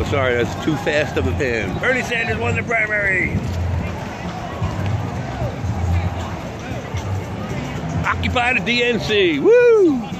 Oh, sorry, that's too fast of a pan. Bernie Sanders won the primary. Occupy the DNC. Woo!